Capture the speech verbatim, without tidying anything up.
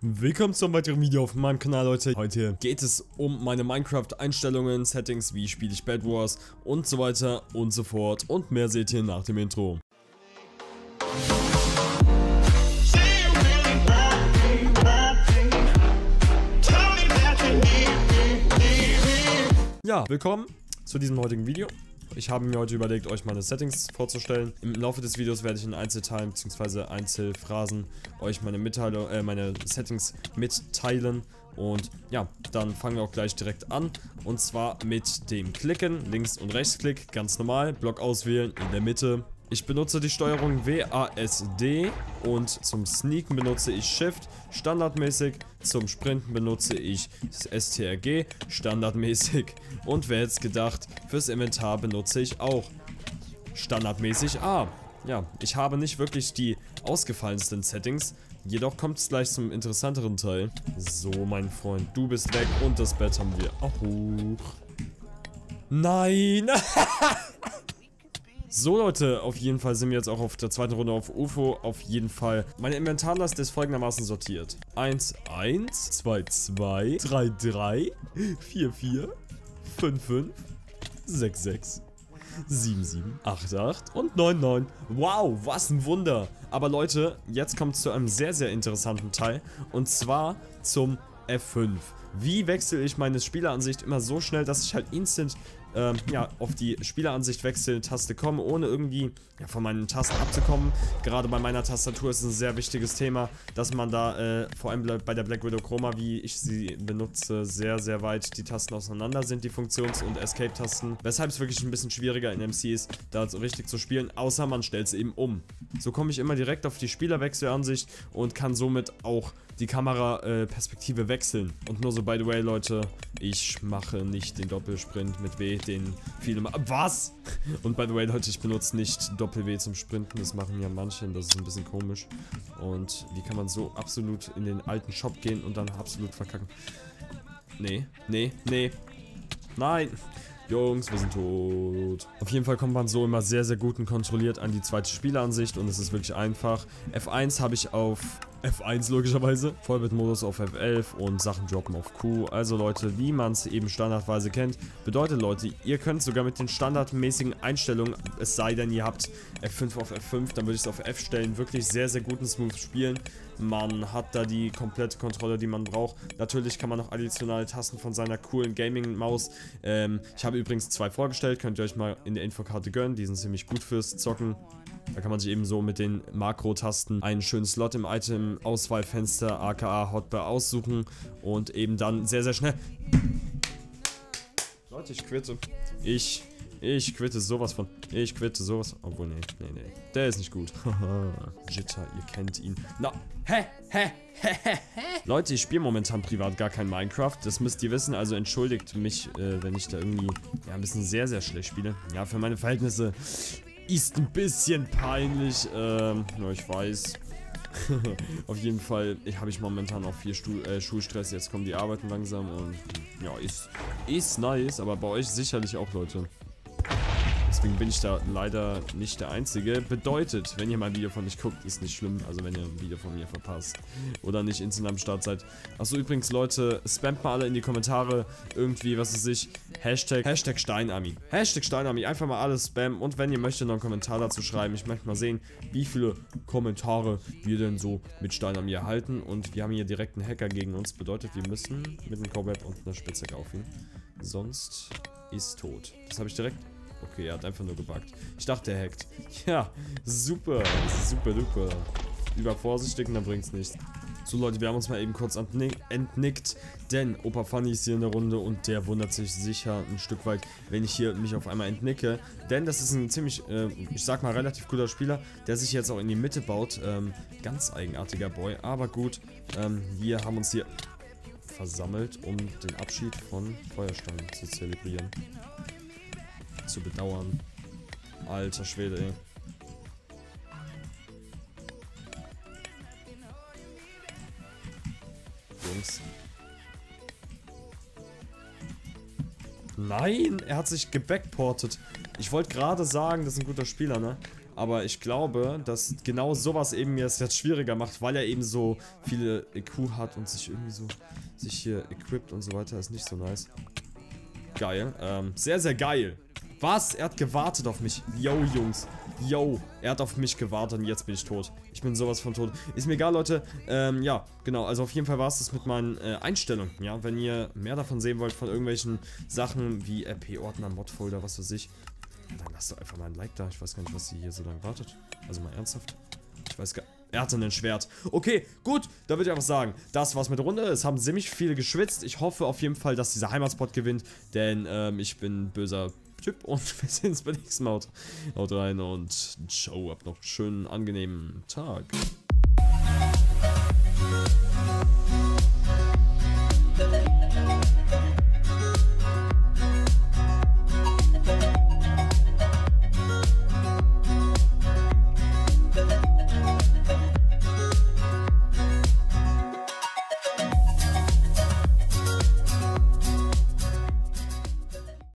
Willkommen zum weiteren Video auf meinem Kanal, Leute. Heute geht es um meine Minecraft-Einstellungen, Settings, wie spiele ich Bed Wars und so weiter und so fort. Und mehr seht ihr nach dem Intro. Ja, willkommen zu diesem heutigen Video. Ich habe mir heute überlegt, euch meine Settings vorzustellen. Im Laufe des Videos werde ich in Einzelteilen bzw. Einzelphrasen euch meine Mitteilung, äh, meine Settings mitteilen. Und ja, dann fangen wir auch gleich direkt an. Und zwar mit dem Klicken, Links- und Rechtsklick, ganz normal. Block auswählen in der Mitte. Ich benutze die Steuerung W A S D und zum Sneaken benutze ich Shift standardmäßig. Zum Sprinten benutze ich S T R G standardmäßig. Und wer hätte gedacht, fürs Inventar benutze ich auch standardmäßig A. Ja, ich habe nicht wirklich die ausgefallensten Settings. Jedoch kommt es gleich zum interessanteren Teil. So, mein Freund, du bist weg und das Bett haben wir auch hoch. Nein! So, Leute, auf jeden Fall sind wir jetzt auch auf der zweiten Runde auf U F O. Auf jeden Fall. Meine Inventarlast ist folgendermaßen sortiert. eins, eins, zwei, zwei, drei, drei, vier, vier, fünf, fünf, sechs, sechs, sieben, sieben, acht, acht und neun, neun. Wow, was ein Wunder. Aber Leute, jetzt kommt es zu einem sehr, sehr interessanten Teil. Und zwar zum F fünf. Wie wechsle ich meine Spieleransicht immer so schnell, dass ich halt instant ähm, ja, auf die Spieleransicht wechseln Taste komme, ohne irgendwie ja, von meinen Tasten abzukommen. Gerade bei meiner Tastatur ist es ein sehr wichtiges Thema, dass man da äh, vor allem bei der Black Widow Chroma, wie ich sie benutze, sehr, sehr weit die Tasten auseinander sind, die Funktions- und Escape-Tasten. Weshalb es wirklich ein bisschen schwieriger in M C ist, da so richtig zu spielen, außer man stellt es eben um. So komme ich immer direkt auf die Spielerwechselansicht und kann somit auch die Kameraperspektive äh, wechseln. Und nur so, by the way, Leute, ich mache nicht den Doppelsprint mit W, den viele machen. Was? Und by the way, Leute, ich benutze nicht Doppel-W zum Sprinten, das machen ja manche, das ist ein bisschen komisch. Und wie kann man so absolut in den alten Shop gehen und dann absolut verkacken? Nee, nee, nee. Nein! Jungs, wir sind tot. Auf jeden Fall kommt man so immer sehr, sehr gut und kontrolliert an die zweite Spieleransicht und es ist wirklich einfach. F eins habe ich auf F eins logischerweise, Vollbildmodus auf F elf und Sachen droppen auf Q. Also Leute, wie man es eben standardweise kennt, bedeutet Leute, ihr könnt sogar mit den standardmäßigen Einstellungen, es sei denn ihr habt F fünf auf F fünf, dann würde ich es auf F stellen, wirklich sehr, sehr guten Smooth spielen. Man hat da die komplette Kontrolle, die man braucht. Natürlich kann man noch additionale Tasten von seiner coolen Gaming-Maus. Ähm, ich habe übrigens zwei vorgestellt, könnt ihr euch mal in der Infokarte gönnen, die sind ziemlich gut fürs Zocken. Da kann man sich eben so mit den Makro-Tasten einen schönen Slot im Item-Auswahlfenster aka Hotbar aussuchen und eben dann sehr, sehr schnell... Leute, ich quitte. Ich... Ich quitte sowas von. Ich quitte sowas. Obwohl, nee, nee, nee. Der ist nicht gut. Jitter, ihr kennt ihn. Na, hä, hä, hä, hä, hä? Leute, ich spiele momentan privat gar kein Minecraft. Das müsst ihr wissen. Also entschuldigt mich, äh, wenn ich da irgendwie ja, ein bisschen sehr, sehr schlecht spiele. Ja, für meine Verhältnisse ist ein bisschen peinlich. Ähm, ja, ich weiß. Auf jeden Fall habe ich momentan auch viel Stu äh, Schulstress. Jetzt kommen die Arbeiten langsam und ja, ist, ist nice. Aber bei euch sicherlich auch, Leute. Deswegen bin ich da leider nicht der Einzige. Bedeutet, wenn ihr mal ein Video von mich guckt, ist nicht schlimm. Also wenn ihr ein Video von mir verpasst oder nicht instant am Start seid. Achso, übrigens, Leute, spammt mal alle in die Kommentare irgendwie, was weiß ich, Hashtag, Hashtag Steinarmy. Hashtag Steinarmy, einfach mal alles spammen. Und wenn ihr möchtet, noch einen Kommentar dazu schreiben. Ich möchte mal sehen, wie viele Kommentare wir denn so mit Steinarmy erhalten. Und wir haben hier direkt einen Hacker gegen uns. Bedeutet, wir müssen mit einem Cobweb und einer Spitzhacke auf ihn. Sonst ist tot. Das habe ich direkt... Okay, er hat einfach nur gebuggt. Ich dachte, er hackt. Ja, super. Super, duper. Übervorsichtig und dann bringt's nichts. So, Leute, wir haben uns mal eben kurz entnickt. Denn Opa Funny ist hier in der Runde und der wundert sich sicher ein Stück weit, wenn ich hier mich auf einmal entnicke. Denn das ist ein ziemlich, äh, ich sag mal, relativ guter Spieler, der sich jetzt auch in die Mitte baut. Ähm, ganz eigenartiger Boy. Aber gut, ähm, wir haben uns hier versammelt, um den Abschied von Feuerstein zu zelebrieren. Zu bedauern. Alter Schwede, ey. Jungs. Nein, er hat sich gebackportet. Ich wollte gerade sagen, das ist ein guter Spieler, ne? Aber ich glaube, dass genau sowas eben mir es jetzt schwieriger macht, weil er eben so viele E Q hat und sich irgendwie so, sich hier equipped und so weiter, ist nicht so nice. Geil, ähm, sehr, sehr geil. Was? Er hat gewartet auf mich. Yo, Jungs. Yo, er hat auf mich gewartet und jetzt bin ich tot. Ich bin sowas von tot. Ist mir egal, Leute. Ähm, ja, genau. Also auf jeden Fall war es das mit meinen äh, Einstellungen. Ja, wenn ihr mehr davon sehen wollt, von irgendwelchen Sachen wie R P-Ordner, Modfolder, was weiß ich, dann lasst doch einfach mal ein Like da. Ich weiß gar nicht, was sie hier so lange wartet. Also mal ernsthaft. Ich weiß gar nicht. Er hatte ein Schwert. Okay, gut. Da würde ich einfach sagen, das war's mit der Runde. Es haben ziemlich viele geschwitzt. Ich hoffe auf jeden Fall, dass dieser Heimatspot gewinnt. Denn ähm, ich bin ein böser Typ. Und wir sehen uns beim nächsten Mal. Haut rein und ciao. Habt noch einen schönen, angenehmen Tag.